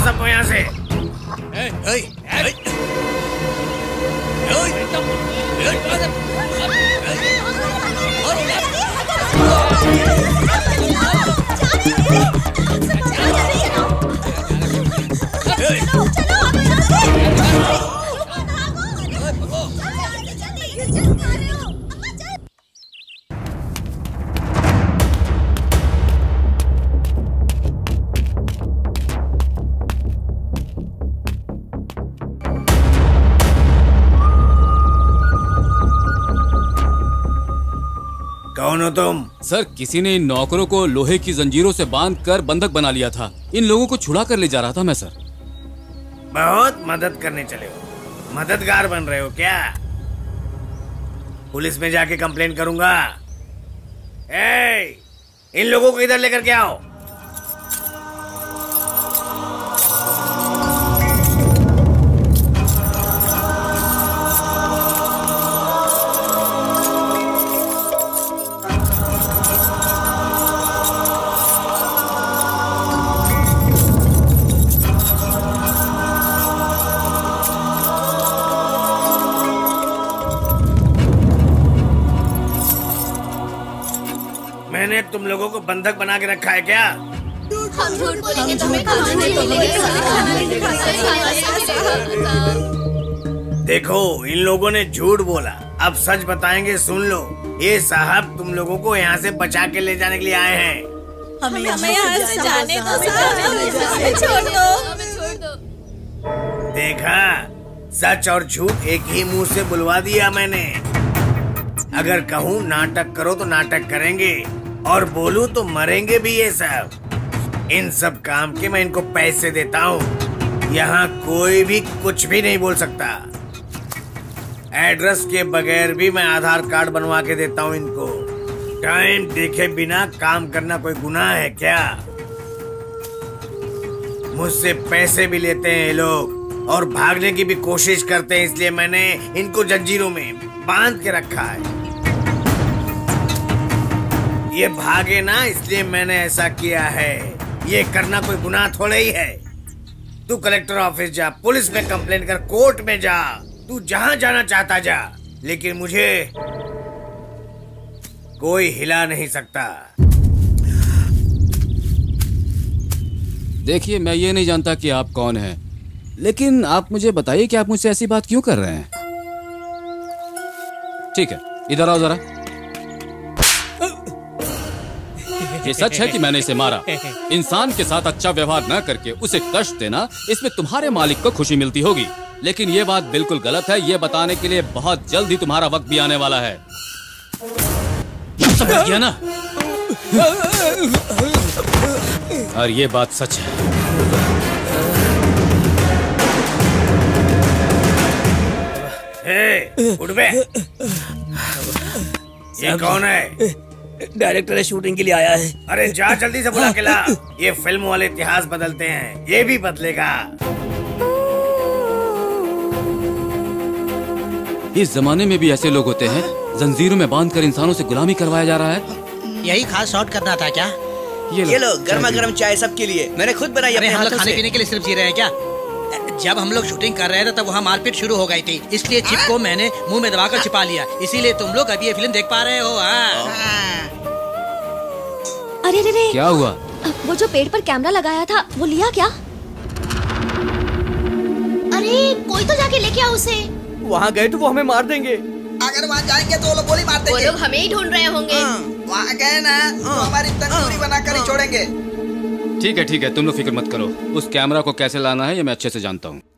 सबको यहाँ से। कौन हो तुम? सर, किसी ने इन नौकरों को लोहे की जंजीरों से बांधकर बंधक बना लिया था। इन लोगों को छुड़ा कर ले जा रहा था मैं सर। बहुत मदद करने चले हो, मददगार बन रहे हो क्या? पुलिस में जाके कंप्लेंट करूंगा। इन लोगों को इधर लेकर के आओ। मैंने तुम लोगों को बंधक बना के रखा है क्या? हम झूठ बोलेंगे तो हमें खाना नहीं मिलेगा। देखो, इन लोगों ने झूठ बोला, अब सच बताएंगे। सुन लो, ये साहब तुम लोगों को यहाँ से बचा के ले जाने के लिए आए हैं। हमें यहाँ से जाने दो, छोड़ दो। देखा, सच और झूठ एक ही मुंह से बुलवा दिया मैंने। अगर कहूँ नाटक करो तो नाटक करेंगे, और बोलूं तो मरेंगे भी ये सब। इन सब काम के मैं इनको पैसे देता हूँ। यहाँ कोई भी कुछ भी नहीं बोल सकता। एड्रेस के बगैर भी मैं आधार कार्ड बनवा के देता हूँ इनको। टाइम देखे बिना काम करना कोई गुनाह है क्या? मुझसे पैसे भी लेते हैं ये लोग और भागने की भी कोशिश करते हैं, इसलिए मैंने इनको जंजीरों में बांध के रखा है। ये भागे ना, इसलिए मैंने ऐसा किया है। ये करना कोई गुनाह थोड़ा ही है। तू कलेक्टर ऑफिस जा, पुलिस में कंप्लेंट कर, कोर्ट में जा, तू जहां जाना चाहता जा, लेकिन मुझे कोई हिला नहीं सकता। देखिए, मैं ये नहीं जानता कि आप कौन हैं, लेकिन आप मुझे बताइए कि आप मुझसे ऐसी बात क्यों कर रहे हैं। ठीक है, इधर आओ जरा। ये सच है कि मैंने इसे मारा। इंसान के साथ अच्छा व्यवहार न करके उसे कष्ट देना, इसमें तुम्हारे मालिक को खुशी मिलती होगी, लेकिन ये बात बिल्कुल गलत है। ये बताने के लिए बहुत जल्द ही तुम्हारा वक्त भी आने वाला है। समझ गया ना? और ये बात सच है। उठ बे। ये कौन है? डायरेक्टर है, शूटिंग के लिए आया है। अरे जा जल्दी से बुला के ला। ये फिल्म वाले इतिहास बदलते हैं, ये भी बदलेगा। इस जमाने में भी ऐसे लोग होते हैं। जंजीरों में बांधकर इंसानों से गुलामी करवाया जा रहा है। यही खास शॉट करना था क्या? ये लो गर्मा गर्म चाय सबके लिए, मैंने खुद बनाई अपने हाथों से। खाने पीने के लिए सिर्फ जी रहे हैं क्या? जब हम लोग शूटिंग कर रहे थे तब वहाँ मारपीट शुरू हो गई थी, इसलिए चिप को मैंने मुंह में दबाकर छिपा लिया, इसीलिए तुम लोग अभी ये फिल्म देख पा रहे हो। अरे रे रे, क्या हुआ? वो जो पेड़ पर कैमरा लगाया था वो लिया क्या? अरे कोई तो जाके लेके आओ उसे। वहाँ गए तो वो हमें मार देंगे। अगर वहाँ जाएंगे तो वो लोग गोली मार देंगे। वो लोग हमें ही ढूंढ रहे होंगे। वहाँ गए ना तो हमारी तंदूरी बनाकर ही छोड़ेंगे। ठीक है, तुम लोग फिक्र मत करो। उस कैमरा को कैसे लाना है ये मैं अच्छे से जानता हूँ।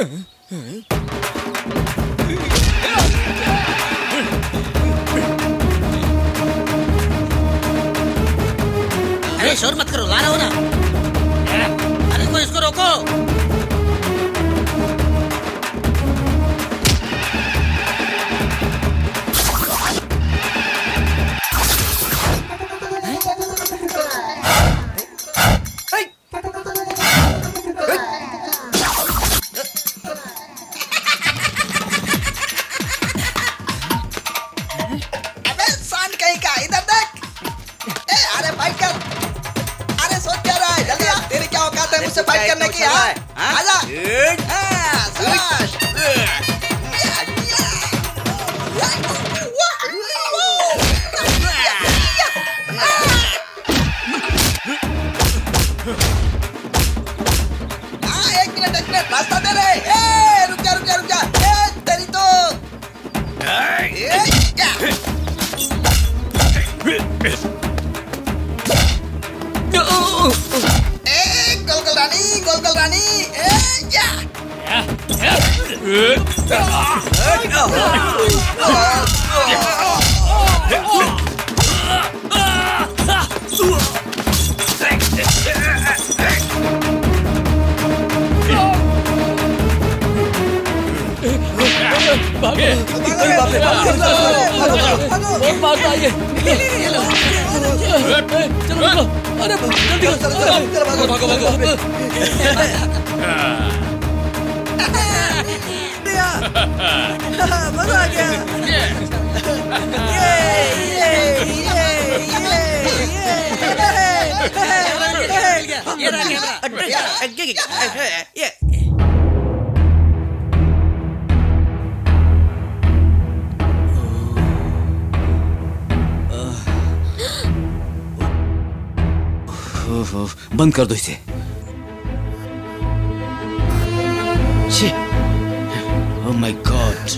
अरे शोर मत करो, ला रहा हो ना। अरे कोई इसको रोको। बंद कर दो इसे। Oh my God.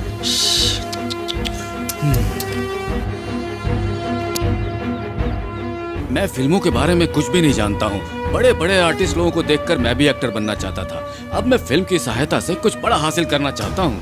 मैं फिल्मों के बारे में कुछ भी नहीं जानता हूँ। बड़े बड़े आर्टिस्ट लोगों को देखकर मैं भी एक्टर बनना चाहता था। अब मैं फिल्म की सहायता से कुछ बड़ा हासिल करना चाहता हूँ।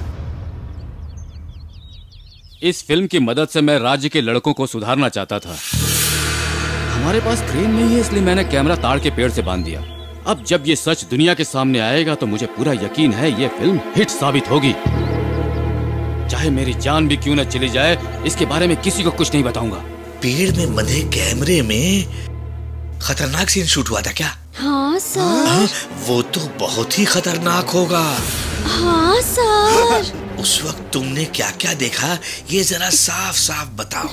इस फिल्म की मदद से मैं राज्य के लड़कों को सुधारना चाहता था। हमारे पास क्रेन नहीं है, इसलिए मैंने कैमरा ताड़ के पेड़ से बांध दिया। अब जब ये सच दुनिया के सामने आएगा तो मुझे पूरा यकीन है ये फिल्म हिट साबित होगी। चाहे मेरी जान भी क्यों न चली जाए, इसके बारे में किसी को कुछ नहीं बताऊंगा। पेड़ में बंधे कैमरे में खतरनाक सीन शूट हुआ था क्या? हाँ सर। वो तो बहुत ही खतरनाक होगा। हाँ सर। उस वक्त तुमने क्या क्या देखा, ये जरा साफ साफ बताओ।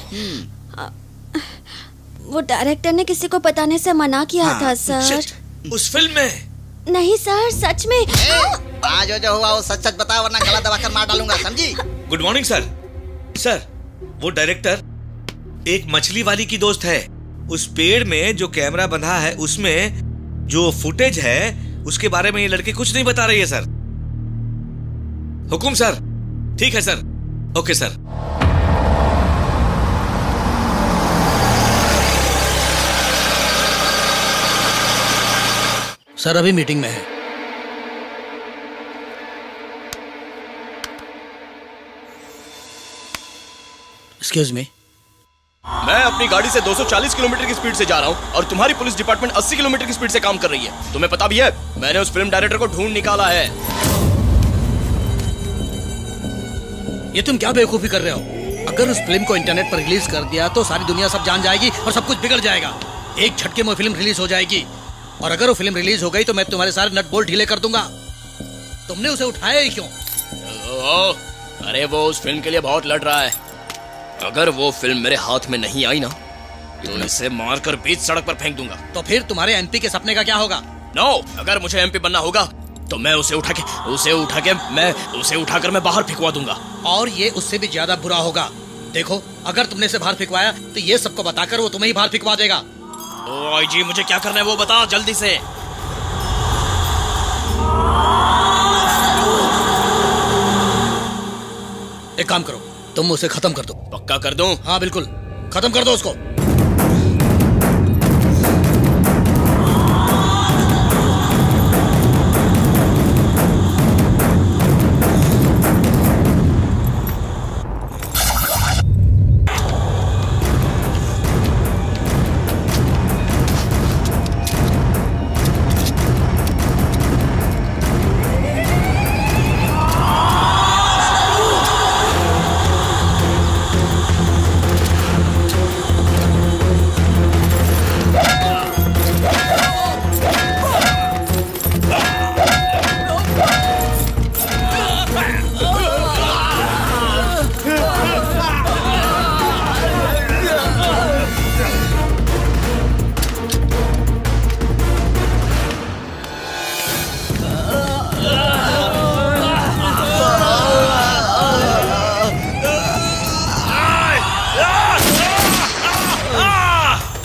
वो डायरेक्टर ने किसी को बताने से मना किया था सर। उस फिल्म में? नहीं सर, सच में। आज जो हुआ वो सच सच बताओ, वरना गला दबाकर मार डालूंगा, समझी? Good morning sir. सर, वो डायरेक्टर एक मछली वाली की दोस्त है। उस पेड़ में जो कैमरा बंधा है उसमें जो फुटेज है उसके बारे में ये लड़की कुछ नहीं बता रही है सर। हुकुम सर। ठीक है सर। Okay sir. सर अभी मीटिंग में है। Excuse me. मैं अपनी गाड़ी से 240 किलोमीटर की स्पीड से जा रहा हूँ और तुम्हारी पुलिस डिपार्टमेंट 80 किलोमीटर की स्पीड से काम कर रही है। तुम्हें पता भी है, मैंने उस फिल्म डायरेक्टर को ढूंढ निकाला है। ये तुम क्या बेवकूफी कर रहे हो? अगर उस फिल्म को इंटरनेट पर रिलीज कर दिया तो सारी दुनिया सब जान जाएगी और सब कुछ बिगड़ जाएगा। एक झटके में फिल्म रिलीज हो जाएगी और अगर वो फिल्म रिलीज हो गई तो मैं तुम्हारे सारे नट बोल्ट ढीले कर दूंगा। तुमने उसे उठाया ही क्यों? अरे वो उस फिल्म के लिए बहुत लड़ रहा है। अगर वो फिल्म मेरे हाथ में नहीं आई ना तो इसे मारकर बीच सड़क पर फेंक दूंगा। तो फिर तुम्हारे एमपी के सपने का क्या होगा? नो, अगर मुझे एमपी बनना होगा तो मैं उसे उठाकर मैं बाहर फेंकवा दूंगा। और ये उससे भी ज्यादा बुरा होगा। देखो, अगर तुमने इसे बाहर फेंकवाया तो ये सबको बताकर वो तुम्हें ही बाहर फेंकवा देगा। ओ आईजी, मुझे क्या करना है वो बता जल्दी से। एक काम करो, तुम उसे खत्म कर दो। पक्का कर दूं? हाँ बिल्कुल, खत्म कर दो उसको।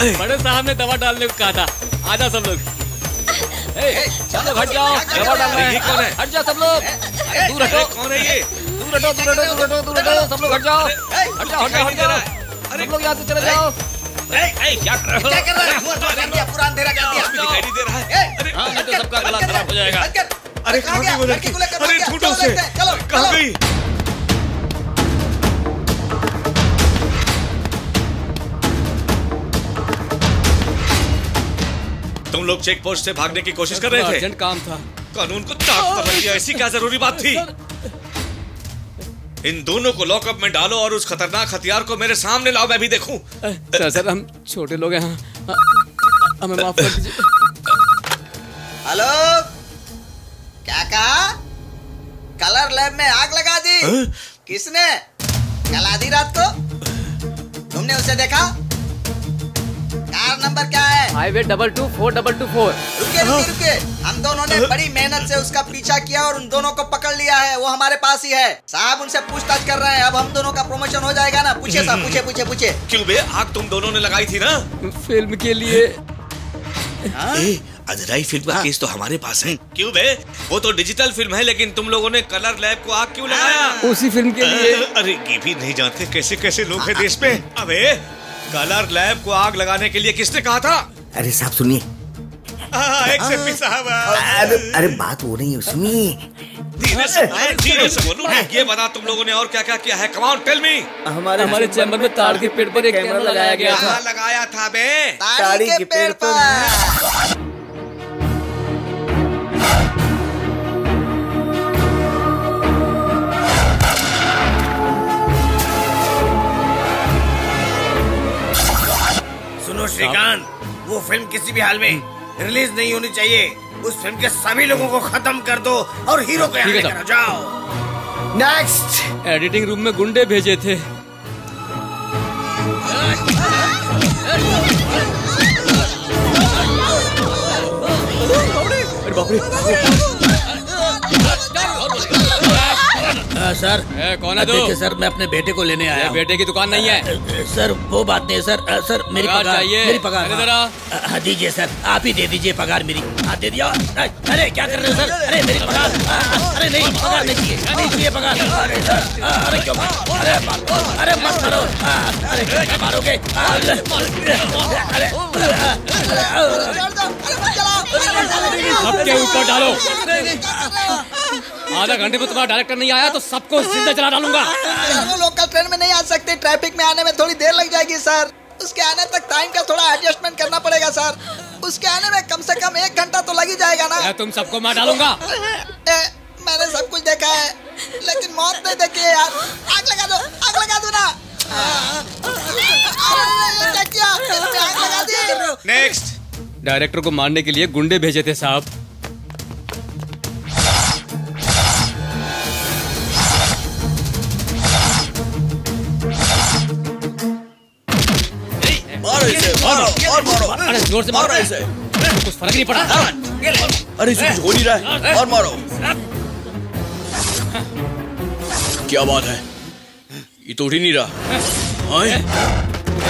बड़े साहब ने दवा डालने को कहा था। आजा सब लोग। सब लोग हट जाओ, दवा डाल रहे हैं। कौन है? हट जाओ सब लोग, दूर हटो। कौन है ये? दूर हटो, दूर हटो, दूर हटो, दूर हटो, सब लोग हट जाओ, हट जाओ, हट जाओ, हट जाओ। सब लोग यहाँ से चले जाओ। क्या कर रहे हो? क्या कर रहे हो? पूरा अंधेरा कर दिया। दिखाई नहीं दे रहा है। हाँ, नहीं तो सबका गला खराब हो जाएगा। अरे कहाँ गई वो लड़की? अरे छूटो उसे। कहाँ गई? तुम लोग चेक पोस्ट से भागने की कोशिश कर रहे थे? अर्जेंट काम था। कानून को चाक पर रख दिया, ऐसी क्या जरूरी बात थी? इन दोनों को लॉकअप में डालो और उस खतरनाक हथियार को मेरे सामने लाओ, मैं भी देखूं। सर हम छोटे लोग हैं, हमें माफ कर दीजिए। हेलो, क्या कहा? कलर लैब में आग लगा दी? किसने? कल आधी रात को? तुमने उसे देखा? कार नंबर क्या है? हाईवे 224224। रुके रुके रुके, हम दोनों ने बड़ी मेहनत से उसका पीछा किया और उन दोनों को पकड़ लिया है। वो हमारे पास ही है। साहब उनसे पूछताछ कर रहे हैं। अब हम दोनों का प्रमोशन हो जाएगा ना? पूछे साहब, पूछे पूछे पूछे। क्यों बे, आग तुम दोनों ने लगाई थी ना? फिल्म के लिए। अधराई फिल्म का केस तो हमारे पास है। क्यों बे, वो तो डिजिटल फिल्म है, लेकिन तुम लोगों ने कलर लैब को आग क्यों लगाया? उसी फिल्म के लिए। अरे ये भी नहीं जानते कैसे कैसे लोग हैं देश में। अबे कलर लैब को आग लगाने के लिए किसने कहा था? अरे साहब सुनिए। एक्सएमपी साहब। अरे बात हो रही है उसमें। धीरे से बोलो। ये बता तुम लोगों ने और क्या क्या किया है? Come on tell me. हमारे चैम्बर में ताड़ के पेड़ पर एक कैमरा लगाया गया था। कहाँ लगाया था बे? ताड़ी के पेड़ पर। सुनो श्रीकांत, वो फिल्म किसी भी हाल में रिलीज नहीं होनी चाहिए। उस फिल्म के सभी लोगों को खत्म कर दो और हीरो को यहाँ लेकर जाओ। नेक्स्ट। एडिटिंग रूम में गुंडे भेजे थे। अरे बाप रे। सर कौन है तू? देखिए सर, मैं अपने बेटे को लेने आया हूं। बेटे की दुकान नहीं है सर, वो बात नहीं है सर। सर मेरी पगार चाहिए। मेरी पगार। हाँ, दीजिए सर, आप ही दे दीजिए पगार मेरी। दे दिया। अरे क्या कर रहे हो सर? अरे मेरी पगार। अरे नहीं, पगार नहीं चाहिए, नहीं चाहिए पगार। अरे सर, अरे क्यों? अरे मत मारो। अरे क्या मारोगे? सबके ऊपर डालो। आधा घंटे में तुम्हारा डायरेक्टर नहीं आया तो सबको जिंदा जला डालूंगा। वो लोकल ट्रेन में नहीं आ सकते, ट्रैफिक में आने में थोड़ी देर लग जाएगी सर। उसके आने तक टाइम का थोड़ा एडजस्टमेंट करना पड़ेगा सर। उसके आने में कम से कम 1 घंटा तो लग ही जाएगा ना। तुम सबको मार डालूंगा। मैंने सब कुछ देखा है, लेकिन मौत नहीं देखी है यार। आग लगा दो, आग लगा दो ना। क्या किया? आग लगा दी। नेक्स्ट। डायरेक्टर को मारने के लिए गुंडे भेजे थे साहब। मारो इसे, मारो और मारो। अरे जोर से मारो इसे। कुछ फर्क नहीं पड़ा। अरे इसे कुछ हो नहीं रहा है। और मारो। क्या बात है? ये तो उठ ही नहीं रहा।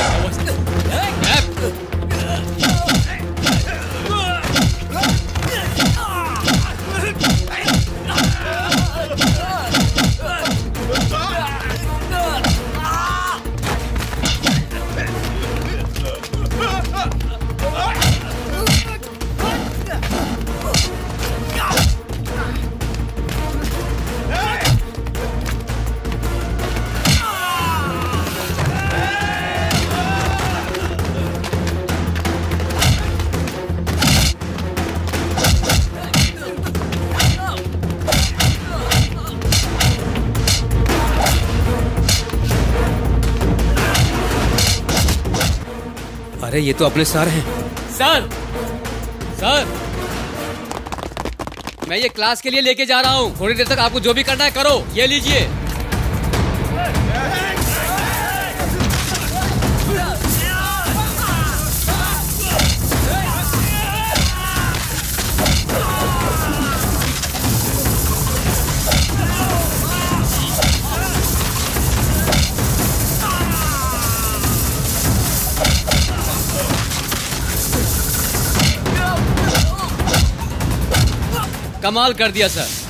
अरे ये तो अपने सर हैं। सर, सर, मैं ये क्लास के लिए लेके जा रहा हूँ। थोड़ी देर तक आपको जो भी करना है करो। ये लीजिए। कमाल कर दिया सर।